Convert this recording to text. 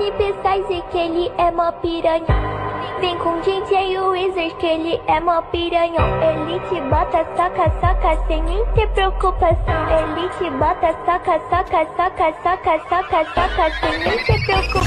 Felipe Size que ele é mó piranha. Vem com DJ Wizard que ele é mó piranhão. Ele te bota, saca, saca, sem nem ter preocupação. Ele te bota, saca, saca, saca, saca, saca, saca, sem nem ter preocupação.